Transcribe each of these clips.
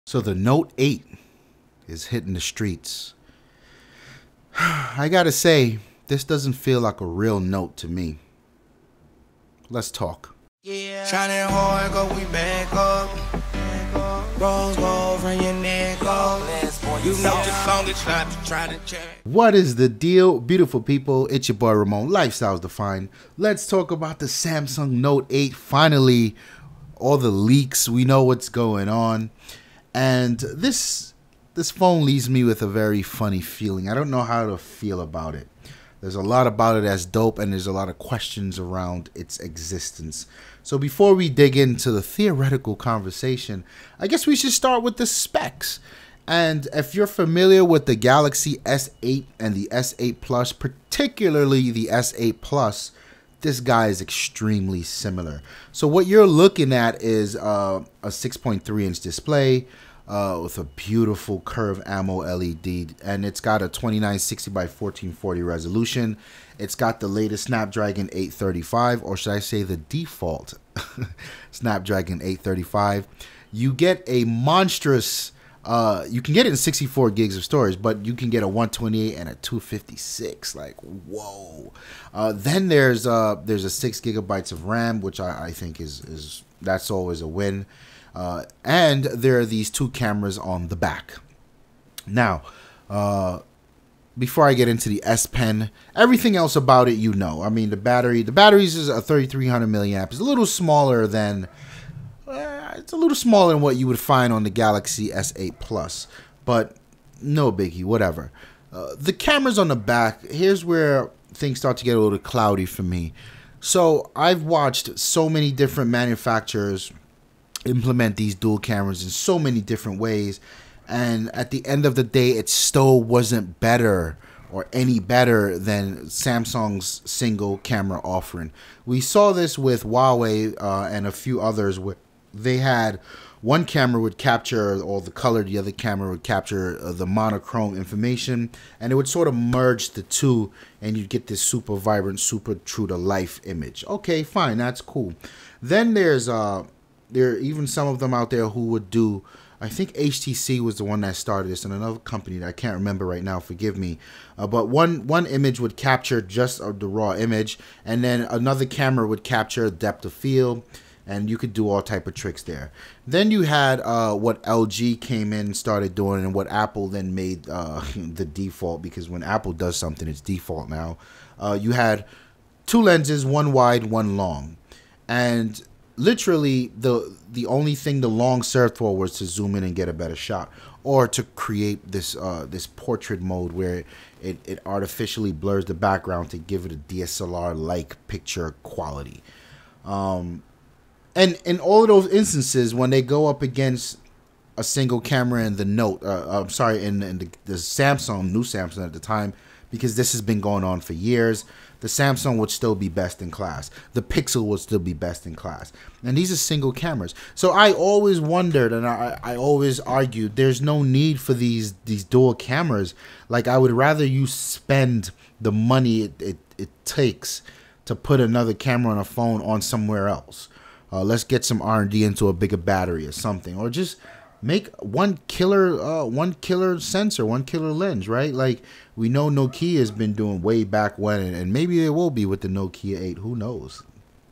So the Note 8 is hitting the streets. I gotta say, this doesn't feel like a real Note to me. Let's talk. Yeah. Shining hard, go we back up. Rose gold from your neck up. You know the song it's not to try to check. What is the deal, beautiful people? It's your boy Ramon, Lifestyles Defined. Let's talk about the Samsung Note 8. Finally, all the leaks, we know what's going on. And this phone leaves me with a very funny feeling. I don't know how to feel about it. There's a lot about it that's dope, and there's a lot of questions around its existence. So before we dig into the theoretical conversation, I guess we should start with the specs. And if you're familiar with the Galaxy S8 and the S8 Plus, particularly the S8 Plus, this guy is extremely similar. So what you're looking at is a 6.3-inch display with a beautiful curved AMO LED, and it's got a 2960 by 1440 resolution. It's got the latest Snapdragon 835, or should I say the default Snapdragon 835. You get a monstrous, you can get it in 64 gigs of storage, but you can get a 128 and a 256. Like, whoa. Then there's a 6 gigabytes of RAM, which I think is that's always a win. And there are these two cameras on the back. Now, before I get into the S Pen, everything else about it, you know. I mean, the batteries is a 3300 milliamp. It's a little smaller than what you would find on the Galaxy S8 Plus, but no biggie, whatever. The cameras on the back, here's where things start to get a little cloudy for me. So I've watched so many different manufacturers implement these dual cameras in so many different ways, and at the end of the day, it still wasn't better or any better than Samsung's single camera offering. We saw this with Huawei and a few others where they had one camera would capture all the color, the other camera would capture the monochrome information, and it would sort of merge the two, and you'd get this super vibrant, super true to life image. Okay, fine, that's cool. Then there are even some of them out there who would do, I think HTC was the one that started this, and another company that I can't remember right now, forgive me. But one image would capture just the raw image, and then another camera would capture depth of field, and you could do all type of tricks there. Then you had what LG came in and started doing, and what Apple then made the default, because when Apple does something, it's default now. You had two lenses, one wide, one long, and literally the only thing the long served for was to zoom in and get a better shot, or to create this this portrait mode where it artificially blurs the background to give it a DSLR like picture quality. And in all of those instances, when they go up against a single camera in the Note, I'm sorry, in the Samsung, new Samsung at the time, because this has been going on for years, the Samsung would still be best in class. The Pixel would still be best in class. And these are single cameras. So I always wondered, and I always argued, there's no need for these dual cameras. Like, I would rather you spend the money it takes to put another camera on a phone on somewhere else. Let's get some R&D into a bigger battery or something, or just make one killer sensor, one killer lens, right? Like we know Nokia has been doing way back when, and maybe they will be with the Nokia 8. Who knows?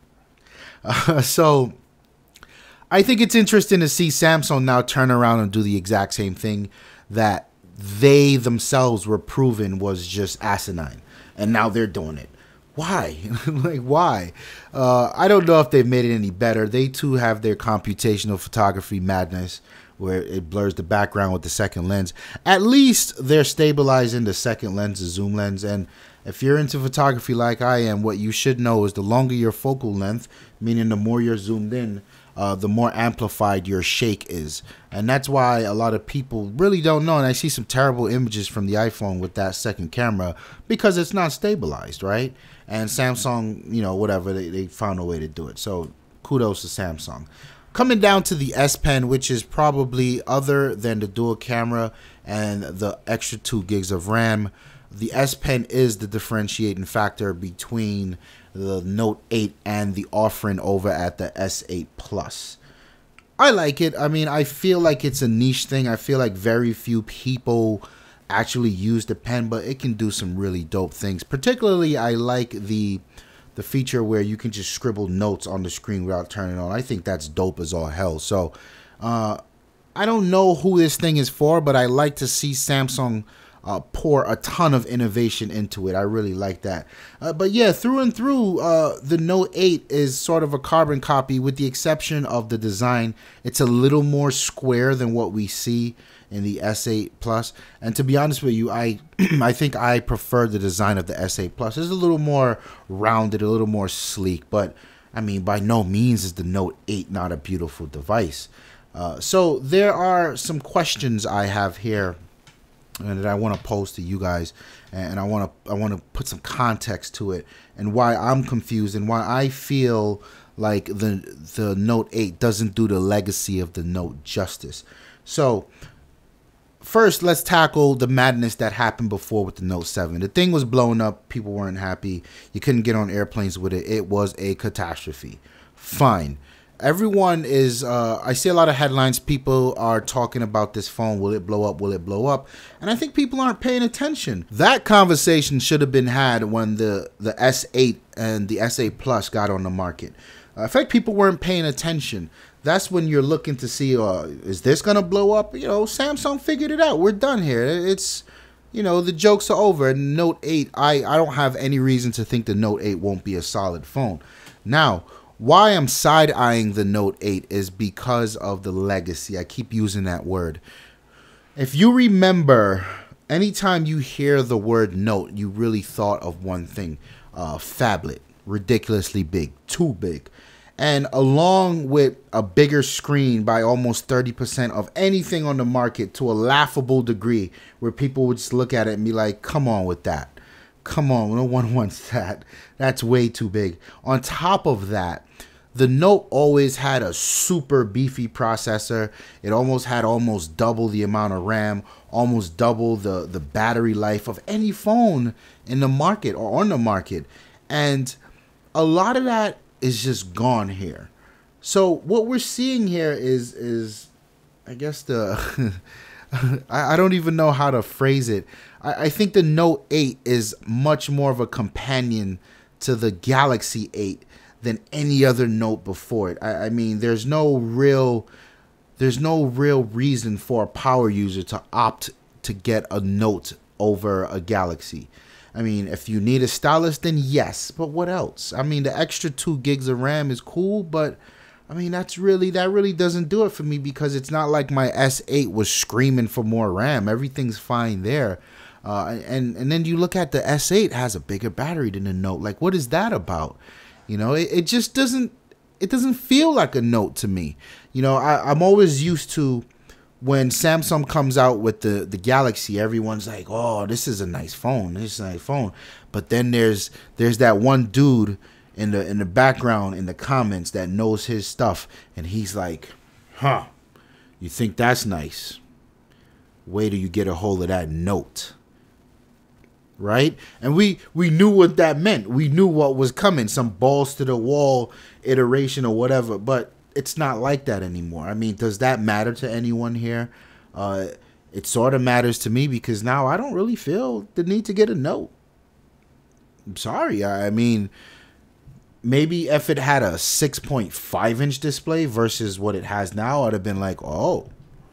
So I think it's interesting to see Samsung now turn around and do the exact same thing that they themselves were proven was just asinine, and now they're doing it. Why? Like, why? I don't know if they've made it any better. They too have their computational photography madness where it blurs the background with the second lens. At least they're stabilizing the second lens, the zoom lens. And if you're into photography like I am, what you should know is the longer your focal length, meaning the more you're zoomed in, the more amplified your shake is. And that's why a lot of people really don't know. And I see some terrible images from the iPhone with that second camera because it's not stabilized, right? And Samsung, you know, whatever, they found a way to do it. So kudos to Samsung. Coming down to the S Pen, which is probably, other than the dual camera and the extra 2 gigs of RAM, the S Pen is the differentiating factor between the Note 8 and the offering over at the S8 Plus. I like it. I mean, I feel like it's a niche thing. I feel like very few people actually use the pen, but it can do some really dope things. Particularly, I like the feature where you can just scribble notes on the screen without turning it on. I think that's dope as all hell. So, I don't know who this thing is for, but I like to see Samsung pour a ton of innovation into it. I really like that. But yeah, through and through, the Note 8 is sort of a carbon copy with the exception of the design. It's a little more square than what we see in the S8 Plus. And to be honest with you, I think I prefer the design of the S8 Plus. It's a little more rounded, a little more sleek. But, I mean, by no means is the Note 8 not a beautiful device. So there are some questions I have here and that I want to pose to you guys, and I want to put some context to it and why I'm confused and why I feel like the Note 8 doesn't do the legacy of the Note justice. So first, let's tackle the madness that happened before with the Note 7. The thing was blowing up. People weren't happy. You couldn't get on airplanes with it. It was a catastrophe. Fine. Everyone is, I see a lot of headlines. People are talking about this phone. Will it blow up? Will it blow up? And I think people aren't paying attention. That conversation should have been had when the S8 and the S8 Plus got on the market. In fact, people weren't paying attention. That's when you're looking to see, is this going to blow up? You know, Samsung figured it out. We're done here. It's, you know, the jokes are over. And Note 8, I don't have any reason to think the Note 8 won't be a solid phone. Now, why I'm side-eyeing the Note 8 is because of the legacy. I keep using that word. If you remember, anytime you hear the word Note, you really thought of one thing. Phablet. Ridiculously big. Too big. And along with a bigger screen by almost 30% of anything on the market to a laughable degree where people would just look at it and be like, come on with that. Come on, no one wants that. That's way too big. On top of that, the Note always had a super beefy processor. It almost had almost double the amount of RAM, almost double the battery life of any phone in the market or on the market. And a lot of that is just gone here. So what we're seeing here is I guess the I don't even know how to phrase it. I think the Note 8 is much more of a companion to the Galaxy 8 than any other Note before it. I mean, there's no real reason for a power user to opt to get a Note over a Galaxy. I mean, if you need a stylus, then yes, but what else? I mean, the extra 2 gigs of RAM is cool, but I mean, that really doesn't do it for me because it's not like my S8 was screaming for more RAM. Everything's fine there. And then you look at the S8 has a bigger battery than the Note. Like, what is that about? You know, it just doesn't feel like a Note to me. You know, I'm always used to when Samsung comes out with the Galaxy, everyone's like, oh, this is a nice phone. This is a nice phone. But then there's that one dude in the background in the comments that knows his stuff. And he's like, huh, you think that's nice? Wait till you get a hold of that Note. Right? And we knew what that meant. We knew what was coming. Some balls to the wall iteration or whatever. But it's not like that anymore. I mean, does that matter to anyone here? It sort of matters to me because now I don't really feel the need to get a Note. I'm sorry. I mean, maybe if it had a 6.5-inch display versus what it has now, I'd have been like, oh,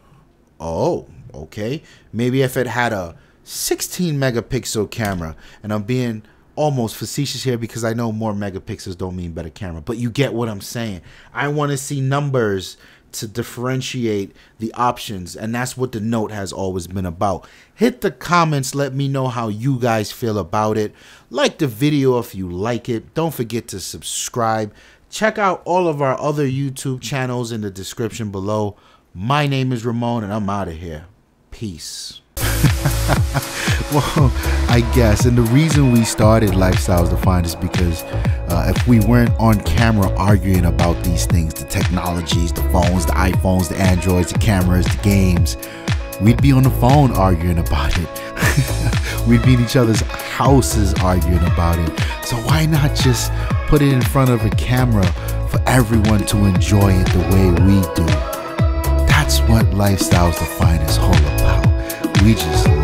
okay. Maybe if it had a 16-megapixel camera, and I'm being almost facetious here because I know more megapixels don't mean better camera, but you get what I'm saying. I want to see numbers to differentiate the options, and that's what the Note has always been about. Hit the comments, let me know how you guys feel about it. Like the video if you like it. Don't forget to subscribe. Check out all of our other YouTube channels in the description below. My name is Ramon, and I'm out of here. Peace. Well, I guess, and the reason we started Lifestyles Defined is because if we weren't on camera arguing about these things, the technologies, the phones, the iPhones, the Androids, the cameras, the games, we'd be on the phone arguing about it. We'd be in each other's houses arguing about it. So why not just put it in front of a camera for everyone to enjoy it the way we do? That's what Lifestyles Defined is all about. We just